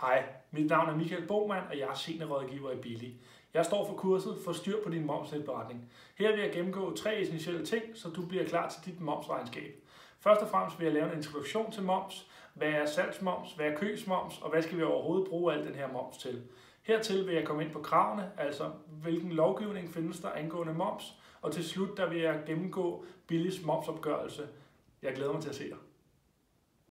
Hej, mit navn er Michael Boman, og jeg er seniorrådgiver i Billy. Jeg står for kurset for styr på din momsindberetning. Her vil jeg gennemgå 3 essentielle ting, så du bliver klar til dit momsregnskab. Først og fremmest vil jeg lave en introduktion til moms. Hvad er salgsmoms? Hvad er købsmoms? Og hvad skal vi overhovedet bruge al den her moms til? Hertil vil jeg komme ind på kravene, altså hvilken lovgivning findes der angående moms. Og til slut der vil jeg gennemgå Billys momsopgørelse. Jeg glæder mig til at se dig.